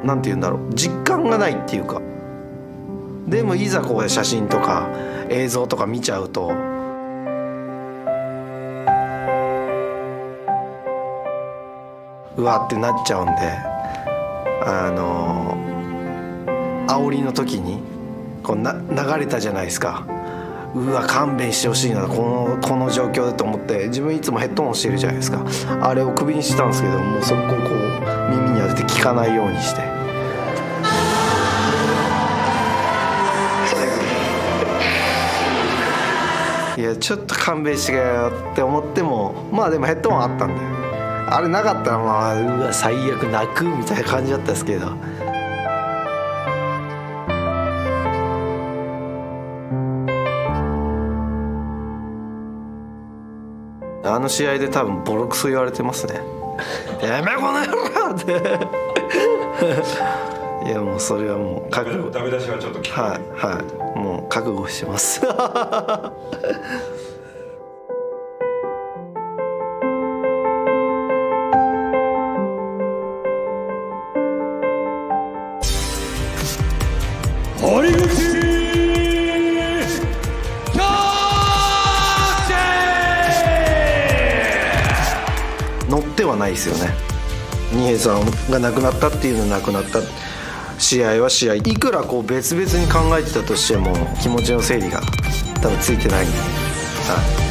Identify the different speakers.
Speaker 1: なんて言うんだろう、実感がないっていうか。でもいざこう写真とか映像とか見ちゃうと、うわってなっちゃうんで、煽りの時にこう流れたじゃないですか。うわ勘弁してほしいな、この状況だと思って、自分いつもヘッドホンしてるじゃないですか。あれを首にしたんですけど、もうそこをこう耳に当てて聞かないようにして、いやちょっと勘弁してくれよって思っても、まあでもヘッドホンあったんで、あれなかったらまあうわ最悪泣くみたいな感じだったんですけど。あの試合で多分ボロクソ言われてますね。やめこの野郎っていやもうそれはもう覚悟、
Speaker 2: ダメ出しはちょっと
Speaker 1: はいはい、もう覚悟してます
Speaker 2: 堀口
Speaker 1: 乗ってはないですよね。二平さんが亡くなったっていうのは亡くなった、試合は試合、いくらこう別々に考えてたとしても気持ちの整理が多分ついてないんで、はい。